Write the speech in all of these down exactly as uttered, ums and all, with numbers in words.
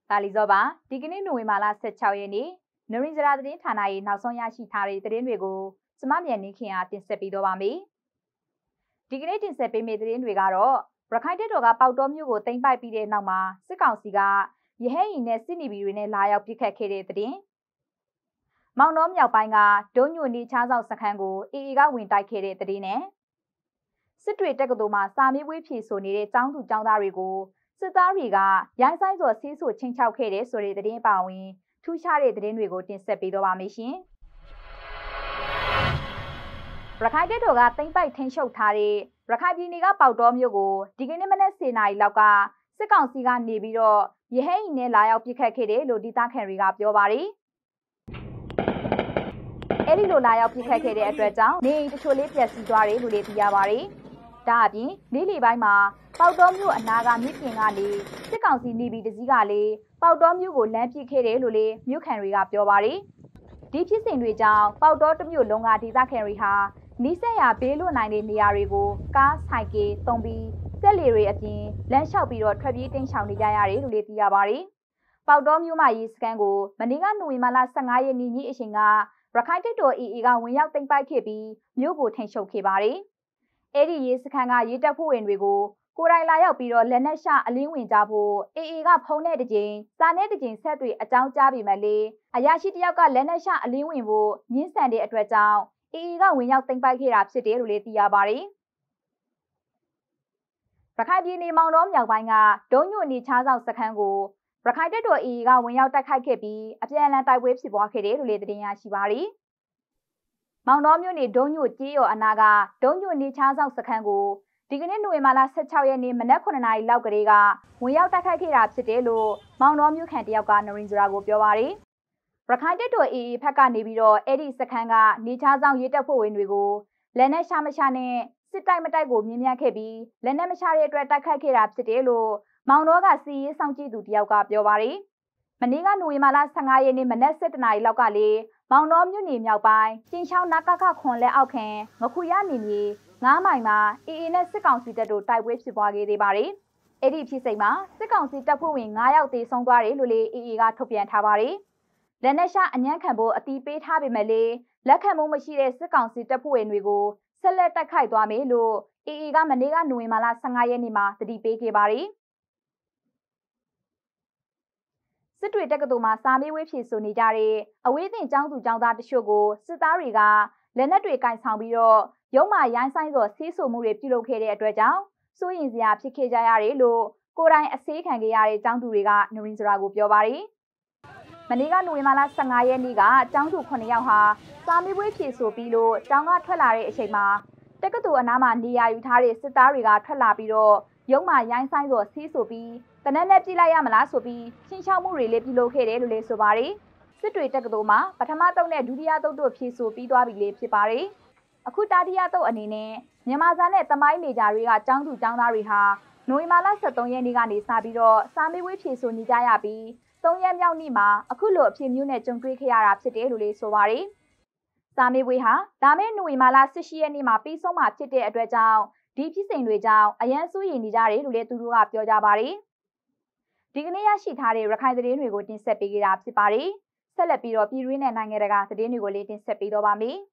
တာလီဇောပါဒီကနေ့နိုဝင်ဘာလဆယ့်ခြောက်ရက်နေ့နရင်းစရာသတင်းဌာနရဲ့နောက်ဆုံးရရှိထားတဲ့သတင်းတွေကိုကျမမြန်နေခင်အားတင်ဆက်ပေးတော့ပါမယ်ဒီကနေ့တင်ဆက်ပေးမယ့်သတင်းတွေကတော့ရခိုင်တပ်တော်ကပေါတော်မျိုးကိုတင်ပိုက်ပြီးတဲ့နောက်မှာစစ်ကောင်စီကရဟန်းရင်နဲ့စစ်နီဘီတွေနဲ့လာရောက်ပစ်ခတ်ခဲ့တဲ့သတင်းမောင်နှောမြောက်ပိုင်းကဒုံညိုနေချားဆောင်စခန်းကိုအေအေကဝင်တိုက်ခဲ့တဲ့သတင်းနဲ့စစ်တွေတက္ကသိုလ်မှာစာမေးပွဲဖြေဆိုနေတဲ့ကျောင်းသူကျောင်းသားတွေကိုစစ်သားတွေကရိုင်းဆိုင်စော်ဆေးဆူချင်းချောက်ခဲ့တဲ့ဆိုတဲ့သတင်းပါဝင်ထူးခြားတဲ့သတင်းတွေကိုတင်ဆက်ပေးတော့ပါမယ်ရှင်ရခိုင်တပ်တော်ကတိမ့်ပိုက်ထင်းရှုပ်ထားတဲ့ရခိုင်ပြည်နယ်ကပေါတော်မြို့ကိုဒီကနေ့မနက်စေနာရီလောက်ကစစ်ကောင်စီကနေပြီးတော့ရဟန်းရင်နဲ့လာရောက်ပစ်ခတ်ခဲ့တယ်လို့ဒေသခံတွေကပြောပါတယ်အဲ့ဒီလိုလာရောက်ပစ်ခတ်ခဲ့တဲ့အတွက်ကြောင့်နေအိမ်တချို့လေးပျက်စီးသွားတယ်လို့လည်းသိရပါတယ်ဒါအပြင်နေ့လယ်ပိုင်းမှာပေါတော်မြို့အနာကမြစ်ပြင်ကနေစစ်ကောင်စီနေပြီးတစည်းကလည်းပေါတော်မြို့ကိုလမ်းပစ်ခဲ့တယ်လို့လည်းမြို့ခံတွေကပြောပါတယ်ဒီဖြစ်စဉ်တွေကြောင့်ပေါတော်တမြို့လုံးကဒေသခံတွေဟာနီးစပ်ရာဘေးလွတ်နိုင်တဲ့နေရာတွေကိုကားဆိုင်ကယ်သုံးပြီးစက်လီတွေအပြင်လမ်းလျှောက်ပြီးတော့ထွက်ပြေးတင်းရှောင်နေကြရတယ်လို့လည်းသိရပါတယ်ပေါတော်မြို့မှာရေးစခန်းကိုမနေ့ကနိုဝင်ဘာလဆယ့်ငါးရက်နေ့ညအချိန်ကရခိုင်တပ်တော် အေအေကဝင်ရောက်သိမ်းပိုက်ခဲ့ပြီးမြို့ကိုထိန်းချုပ်ခဲ့ပါတယ်အဲ့ဒီရေးစခန်းကရေးတပ်ဖွဲ့ဝင်တွေကိုကိုယ်တိုင်လာရောက်ပြီးတော့လက်နက်ရှအလင်းဝင်ကြဖို့အေအေကဖုံးတဲ့တစ်ကြိမ်စာနဲ့တစ်ကြိမ်ဆက်တွေအကြောင်းကြားပြီးမှလေအရာရှိတယောက်ကလက်နက်ရှအလင်းဝင်ဖို့ညှင်းဆန်တဲ့အတွက်ကြောင့်အေအေကဝင်ရောက်သိမ်းပိုက်ခဲ့တာဖြစ်တယ်လို့လည်းသိရပါတယ်ရခိုင်ပြည်နယ်မောင်တော်မြောက်ပိုင်းကဒုံညိုနေချားဆောင်စခန်းကိုရခိုင်တပ်တော် အေအေကဝင်ရောက်တိုက်ခိုက်ခဲ့ပြီးအပြန်အလှန်တိုက်ပွဲဖြစ်ပွားခဲ့တယ်လို့လည်းသတင်းရရှိပါတယ်မောင်တော်မြို့နယ်ဒုံညိုကြေးရော်အနာကဒုံညိုနေချားဆောင်စခန်းကိုဒီကနေ့နိုဝင်ဘာလဆယ့်ခြောက်ရက်နေ့မနက်ခုနှစ်နာရီလောက်ကလေးကဝင်ရောက်တိုက်ခိုက်ခဲ့တာဖြစ်တယ်လို့မောင်တော်မြို့ခံတယောက်ကနရင်းစရာကိုပြောပါတယ်ရခိုင်တပ်တော် အေအေဖက်ကနေပြီးတော့အဲ့ဒီစခန်းကနေချားဆောင်ရေးတပ်ဖွဲ့ဝင်တွေကိုလက်နက်ရှာမရှာနဲ့စစ်တိုက်မတိုက်ကိုမြင်မြန်ခဲ့ပြီးလက်နက်မရှာတဲ့အတွက်တိုက်ခိုက်ခဲ့တာဖြစ်တယ်လို့မောင်တော်ကစီရေးဆောင်ကြည့်သူတယောက်ကပြောပါတယ်မနေ့ကနိုဝင်ဘာလဆယ့်ငါးရက်နေ့မနက်ဆယ့်တနာရီလောက်ကလေမောင်တော်မြို့နယ်မြောက်ပိုင်းကျင်းချောင်းနာကခခွန်လက်အောက်ခံငခုရနေမြေငါးမိုင်မှာအေအေနဲ့စစ်ကောင်စီတပ်တို့တိုက်ပွဲဖြစ်ပွားခဲ့သေးပါတယ်။အဲ့ဒီဖြစ်စဉ်မှာစစ်ကောင်စီတပ်ဖွဲ့ဝင်ငါးယောက်သေဆုံးသွားတယ်လို့လည်းအေအေကထုတ်ပြန်ထားပါတယ်။လက်နက်ရှာအညံ့ခံဖို့အတီးပေးထားပေမဲ့လည်းလက်ခံမှုမရှိတဲ့စစ်ကောင်စီတပ်ဖွဲ့ဝင်တွေကိုဆက်လက်တိုက်ခိုက်သွားမယ်လို့အေအေကမနေ့ကနိုဝင်ဘာလဆယ့်ငါးရက်နေ့မှာတတိပေးခဲ့ပါတယ်။စစ်တွေတက္ကသိုလ်မှာစာမေးပွဲဖြေဆိုနေကြတဲ့အဝေးသင်ကျောင်းသူကျောင်းသားတချို့ကိုစစ်သားတွေကလက်နက်တွေကင်ဆောင်ပြီးတော့ရုံးမှာရိုင်းဆိုင်စော်ဆေးဆူမှုတွေပြုလုပ်ခဲ့တဲ့အတွက်ကြောင့်စိုးရင်စရာဖြစ်ခဲ့ကြရတယ်လို့ကိုယ်တိုင်အဆေးခံခဲ့ရတဲ့ကျောင်းသူတွေကနရင်းစရာကိုပြောပါတယ်။မနေ့ကနိုဝင်ဘာလဆယ့်ငါးရက်နေ့ကကျောင်းသူခုနှစ်ယောက်ဟာစာမေးပွဲဖြေဆိုပြီးလို့ကျောင်းကထွက်လာတဲ့အချိန်မှာတက္ကသိုလ်အနားမှာနေရာယူထားတဲ့စစ်သားတွေကထွက်လာပြီးတော့ရုံးမှာရိုင်းဆိုင်စော်ဆေးဆူပြီးတနက်နဲ့ပြလိုက်ရမလားဆိုပြီးချင်းချောက်မှုတွေလည်းပြုလုပ်ခဲ့တယ်လို့လည်းဆိုပါတယ်။စစ်တွေတက္ကသိုလ်မှာပထမတုပ်နဲ့ဒုတိယတုပ်တို့ဖြေဆိုပြီးသွားပြီလေဖြစ်ပါတယ်။အခုတတိယတုပ်အနေနဲ့မြန်မာစာနဲ့သမိုင်းမေဂျာတွေကကျောင်းသူကျောင်းသားတွေဟာနိုဝင်ဘာလဆယ့်သုံးရက်နေ့ကနေစပြီးတော့စာမေးပွဲဖြေဆိုနေကြရပြီးသုံးရက်မြောက်နေ့မှာအခုလိုအဖြစ်မျိုးနဲ့ကြုံတွေ့ခဲ့ရတာဖြစ်တယ်လို့လည်းဆိုပါတယ်။စာမေးပွဲဟာဒါမဲ့နိုဝင်ဘာလဆယ့်ရှစ်ရက်နေ့မှာပြီးဆုံးမှာဖြစ်တဲ့အတွက်ကြောင့်ဒီဖြစ်စဉ်တွေကြောင့်အရန်စိုးရိမ်နေကြတယ်လို့လည်းသူတို့ကပြောကြပါတယ်။ဒီကနေ့ရရှိထားတဲ့ရခိုင်သတင်းတွေကိုတင်ဆက်ပေးကြတာဖြစ်ပါတယ်။ဆက်လက်ပြီးတော့ပြည်တွင်းနဲ့နိုင်ငံတကာသတင်းတွေကိုလည်းတင်ဆက်ပေးတော့ပါမယ်။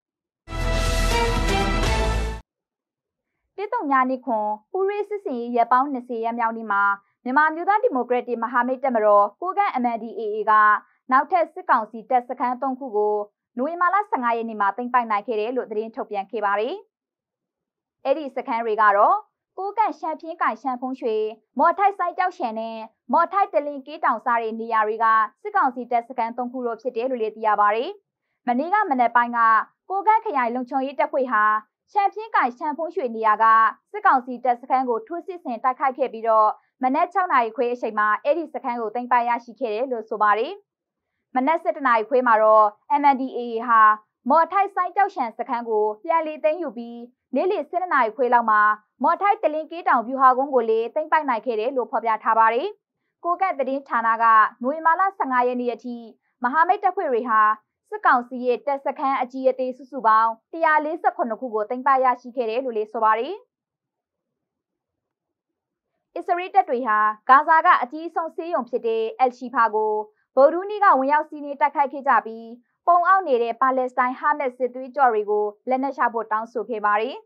ပြည်သူ့များနိခွန်ပူရေးစစ်စင်ရေးရပ်ပေါင်း၂၀ရက်မြောက်နေ့မှာမြန်မာမျိုးသားဒီမိုကရက်တစ်မဟာမိတ်တပ်မတော်ကိုကန့် အမ် အန် ဒီ အေ အေ ကနောက်ထပ်စစ်ကောင်စီတပ်စခန်းသုံးခုကိုနိုဝင်ဘာလဆယ့်ငါးရက်နေ့မှာသိမ်းပိုက်နိုင်ခဲ့တယ်လို့သတင်းထုတ်ပြန်ခဲ့ပါတယ်။အဲ့ဒီစခန်းတွေကတော့ကိုကန့်ရှမ်းပြင်းကိုင်ရှမ်းဖုံးရွှေမော်ထိုက်ဆိုင်ကြောက်ရှန်နဲ့မော်ထိုက်တလင်ကေးတောင်စားတဲ့နေရာတွေကစစ်ကောင်စီတပ်စခန်းသုံးခုတို့ဖြစ်တယ်လို့လည်းသိရပါတယ်။မနေ့ကမနက်ပိုင်းကကိုကန့်ခရိုင်လုံခြုံရေးတပ်ဖွဲ့ဟာရှမ်းပြင်းကိုင်ရှမ်းဖုံးရွှေနေရာကစစ်ကောင်စီတပ်စခန်းကိုထိုးစစ်ဆင်တိုက်ခိုက်ခဲ့ပြီးတော့မနက်၆နာရီခွဲအချိန်မှာအဲ့ဒီစခန်းကိုသိမ်းပိုက်ရရှိခဲ့တယ်လို့ဆိုပါတယ်။မနက်၁၁နာရီခွဲမှာတော့ အမ် အန် ဒီ အေ အေ ဟာမော်ထိုက်ဆိုင်ကြောက်ရှန်စခန်းကိုပြန်လည်သိမ်းယူပြီးနေ့လယ်၁၂နာရီခွဲလောက်မှာမော်ထိုက်တလင်းကေးတောင်ဗျူဟာကုန်းကိုလည်းသိမ်းပိုက်နိုင်ခဲ့တယ်လို့ဖော်ပြထားပါတယ်။ကိုကန့်သတင်းဌာနကနိုဝင်ဘာလဆယ့်ငါးရက်နေ့အထိမဟာမိတ်တပ်ဖွဲ့တွေဟာစစ်ကောင်စီရဲ့တပ်စခန်းအကြီးအသေးစုစုပေါင်း၁၄၇ခုကိုသိမ်းပိုက်ရရှိခဲ့တယ်လို့လည်းဆိုပါတယ်။အစ္စရေးတပ်တွေဟာဂါဇာကအကြီးဆုံးဆေးရုံဖြစ်တဲ့အယ်ရှိဖာကိုဗုဒ္ဓဦးနေ့ကဝင်ရောက်စီးနင်းတိုက်ခိုက်ခဲ့ကြပြီးပုံအောက်နေတဲ့ပါလက်စတိုင်းဟာမတ်စစ်သွေးကြော်တွေကိုလက်နက်ချဖို့တောင်းဆိုခဲ့ပါတယ်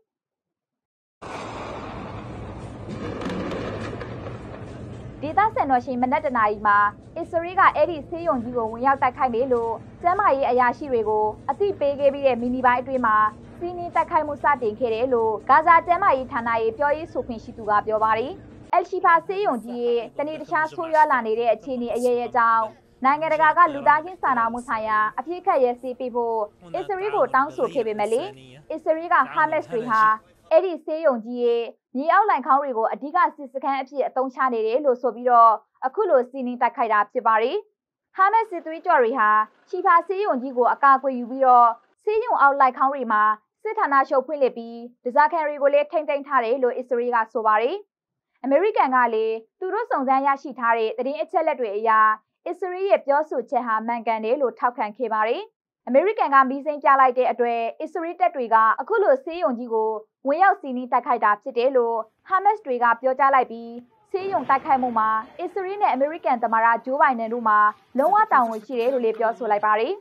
ဒေသစံတော်ရှင်မနက်တနာရီမှာအစ္စရေးကအဲ့ဒီဆေးရုံကြီးကိုဝင်ရောက်တိုက်ခိုက်မယ်လို့ကျန်းမာရေးအရာရှိတွေကိုအသိပေးခဲ့ပြီးတဲ့မီနီပိုင်းအတွင်းမှာစီးနင်းတိုက်ခိုက်မှုစတင်ခဲ့တယ်လို့ဂါဇာကျန်းမာရေးဌာနရဲ့ပြောရေးဆိုခွင့်ရှိသူကပြောပါတယ်အယ်ရှိဖာဆေးရုံကြီးရဲ့တနေ့တခြားဆိုးရွားလာနေတဲ့အခြေအနေအရေးအကြောင်းနိုင်ငံတကာကလူသားချင်းစာနာမှုဆိုင်ရာအပြစ်ခတ်ရဲစေးပေးဖို့အစ္စရေးကိုတောင်းဆိုခဲ့ပေမဲ့လေအစ္စရေးကဟာမတ်စ်တွေဟာအဲ့ဒီဆေးရုံကြီးရဲ့မြေအောက်လိုင်ခေါင်းတွေကိုအဓိကစစ်စခန်းအဖြစ်အသုံးချနေတယ်လို့ဆိုပြီးတော့အခုလိုစီးနင်းတိုက်ခိုက်တာဖြစ်ပါတယ်ဟာမတ်စစ်သွေးကြော်တွေဟာရှီဖာဆေးရုံကြီးကိုအကာအကွယ်ယူပြီးတော့ဆေးရုံအောက်လိုက်ခေါင်းတွေမှာစစ်ဌာနချုပ်ဖွင့်လှစ်ပြီးဒဇာခံတွေကိုလည်းထိမ့်သိမ်းထားတယ်လို့အစ္စရေးကဆိုပါတယ်အမေရိကန်ကလည်းသူတို့စုံစမ်းရရှိထားတဲ့သတင်းအချက်အလက်တွေအရအစ္စရေးရဲ့ပြောဆိုချက်ဟာမှန်ကန်တယ်လို့ထောက်ခံခဲ့ပါတယ်။အမေရိကန်ကမီးစိမ်းပြလိုက်တဲ့အတွက်အစ္စရေးတပ်တွေကအခုလိုဆေးရုံကြီးကိုဝင်ရောက်စီးနင်းတိုက်ခိုက်တာဖြစ်တယ်လို့ဟာမတ်စ်တွေကပြောကြားလိုက်ပြီးဆေးရုံတိုက်ခိုက်မှုမှာအစ္စရေးနဲ့အမေရိကန်သမ္မတဂျိုးဘိုင်ဒန်တို့မှလုံးဝတာဝန်ရှိတယ်လို့လည်းပြောဆိုလိုက်ပါတယ်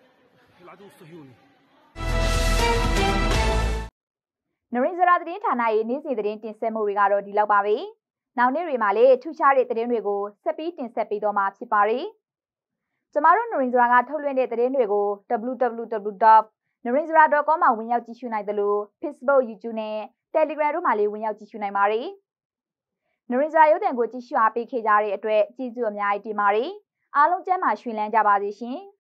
။နရင်းစရာသတင်းဌာနရဲ့နေ့စဉ်သတင်းတင်ဆက်မှုတွေကတော့ဒီလောက်ပါပဲ။နောက်နေ့တွေမှာလည်းထူးခြားတဲ့သတင်းတွေကိုဆက်ပြီးတင်ဆက်ပေးတော့မှာဖြစ်ပါတယ်။ကျမတို့နရင်းစရာကထုတ်လွှင့်တဲ့သတင်းတွေကို double-u double-u double-u dot narinsara dot com မှာဝင်ရောက်ကြည့်ရှုနိုင်သလို Facebook, YouTube နဲ့ Telegram တို့မှာလည်းဝင်ရောက်ကြည့်ရှုနိုင်ပါတယ်။နရင်းစရာရုပ်သံကိုကြည့်ရှုအားပေးခဲ့ကြတဲ့အတွက်ကျေးဇူးအများကြီးတင်ပါတယ်။အားလုံးကျန်းမာရွှင်လန်းကြပါစေရှင်။